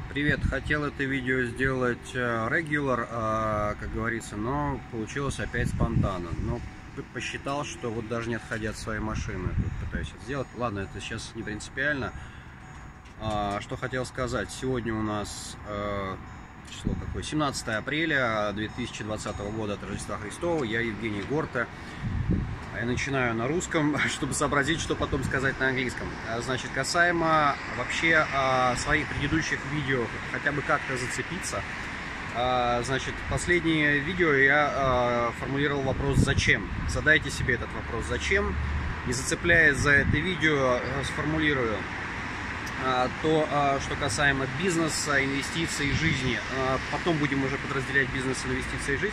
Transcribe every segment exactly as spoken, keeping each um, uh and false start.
Привет, хотел это видео сделать регуляр, как говорится, но получилось опять спонтанно. Но посчитал, что вот даже не отходя от своей машины тут пытаюсь это сделать. Ладно, это сейчас не принципиально. Что хотел сказать. Сегодня у нас число какое? семнадцатое апреля две тысячи двадцатого года от Рождества Христова. Я Евгений Горта. Я начинаю на русском, чтобы сообразить, что потом сказать на английском. Значит, касаемо вообще своих предыдущих видео, хотя бы как-то зацепиться. Значит, последнее видео я формулировал вопрос «Зачем?». Задайте себе этот вопрос «Зачем?». И зацепляясь за это видео, сформулирую то, что касаемо бизнеса, инвестиций, жизни. Потом будем уже подразделять бизнес, инвестиции и жизнь.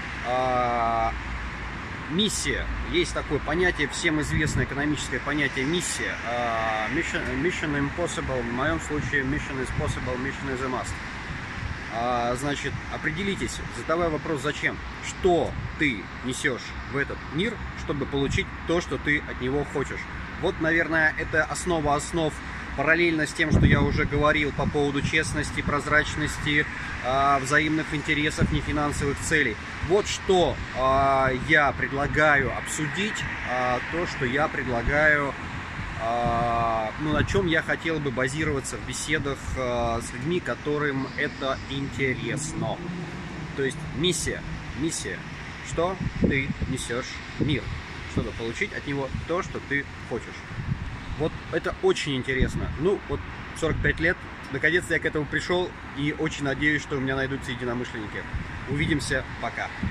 Миссия. Есть такое понятие, всем известное экономическое понятие миссия. Mission, mission impossible. В моем случае mission is possible, mission is a must. Значит, определитесь, задавая вопрос «Зачем?». Что ты несешь в этот мир, чтобы получить то, что ты от него хочешь? Вот, наверное, это основа основ. Параллельно с тем, что я уже говорил по поводу честности, прозрачности, взаимных интересов, нефинансовых целей. Вот что я предлагаю обсудить, то, что я предлагаю, ну, на чем я хотел бы базироваться в беседах с людьми, которым это интересно. То есть миссия. Миссия. Что ты несешь в мир, чтобы получить от него то, что ты хочешь. Вот это очень интересно. Ну, вот сорок пять лет, наконец-то я к этому пришел и очень надеюсь, что у меня найдутся единомышленники. Увидимся, пока.